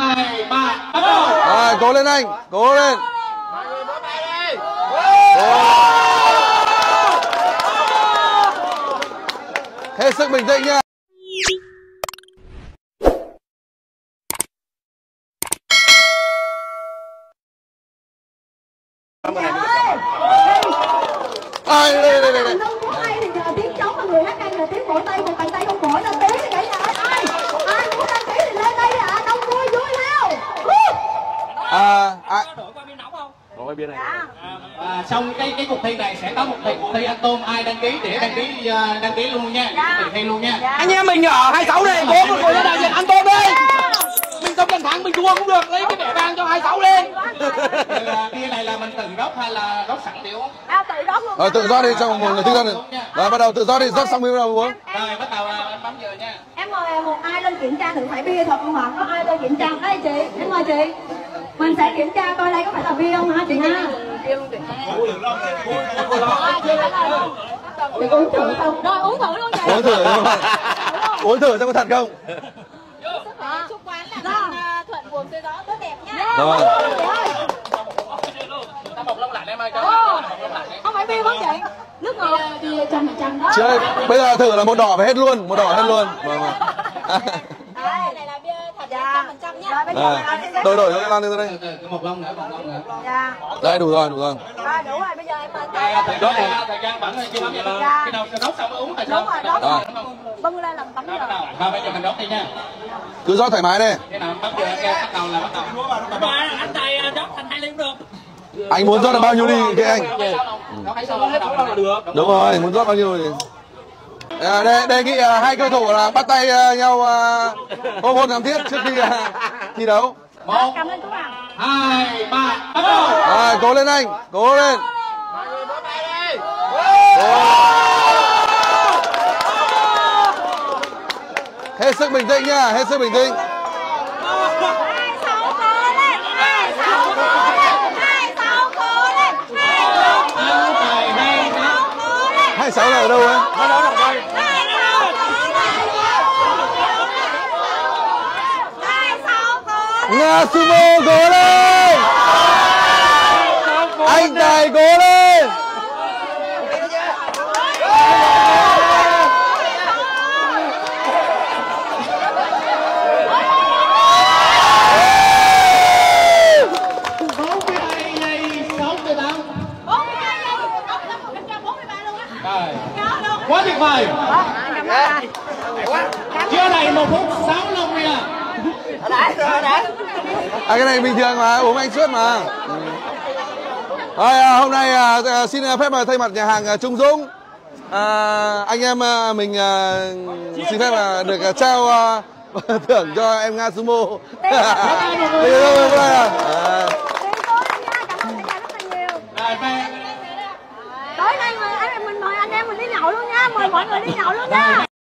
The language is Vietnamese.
2, 3, bắt đầu. Rồi, cố lên anh, cố lên. Hết sức bình tĩnh nha. Đây. Mình không có hay thì nhờ tiếng trống, mà người hát hay là tiếng vỗ tay, một bàn tay không vỗ lên tiếng thì cả nhà ơi. Ai muốn đăng ký thì lên đây ạ, đông vui nào. Đổi qua bên nóng không? Rồi bên này. Xong cái cuộc thi này sẽ có một cuộc thi ăn tôm, ai đăng ký để đăng ký luôn nha. Cuộc thi luôn nha. Anh em mình ở 26 này, bố một người đại diện ăn tôm đi. Mình không cần thắng, mình thua cũng được, lấy cái vẻ vang cho 26 lên. Bia này là mình tự rót hay là rót sẵn tiểu? Tự rót luôn. Rồi tự rót đi, xong một người thích rót. Rồi bắt đầu tự rót đi, rót xong mới bắt đầu uống. Rồi bắt đầu em bấm giờ nha. Em mời một ai lên kiểm tra thử phải bia thật không ạ? Có ai lên kiểm tra? Đây chị, em mời chị. Mình sẽ kiểm tra coi đây có phải là bia không hả chị ha? Chị uống thử không? Rồi uống thử luôn chị. Uống thử đúng không? Uống thử xem có thật không? Chúc quán là thuận buồm xuôi gió tốt đẹp nha. Rồi. Ta bọc lông lại em ơi. Không phải bia không chị? Nước ngọt bia 100% đó. Chị ơi, bây giờ thử là một đỏ phải hết luôn, một đỏ hết luôn. Vâng. Đây này là bia thật 100% nhá. Rồi bây giờ Đổi cho cái lon đi đây. Một lông nữa. Dạ. Đây đủ rồi. Rồi đủ rồi, bây giờ em mời thời gian bắn chưa bấm vậy đâu. Khi nào rót xong mới uống tại sao? Đúng rồi, bưng lên làm tấm giờ. Thôi bây giờ mình rót đi nha. Cứ rót thoải mái đi. Cái nào bắt đầu là bắt đầu. Anh thầy rót thành 2 ly cũng được. Anh muốn rót là bao nhiêu ly cái anh? Hết là được. Đúng rồi, muốn rót bao nhiêu thì. Đề nghị hai cầu thủ là bắt tay nhau hôn thắm thiết trước khi thi đấu. 1, 2, 3, bắt đầu. Rồi, cố lên anh, cố lên. Hết sức bình tĩnh nha, hết sức bình tĩnh. 26 là ở đâu ấy? Nga Sumo cố lên! Anh Tài cố lên! Quá tuyệt vời. Chưa đầy 1 phút 6 lông nè. Cái này bình thường mà, uống anh suốt mà. Rồi, hôm nay xin phép thay mặt nhà hàng Trung Dũng, anh em mình xin phép được trao thưởng cho em Nga Sumo. Tối nay mình mời anh em mình đi nhậu luôn nha, mời mọi người đi nhậu luôn nha.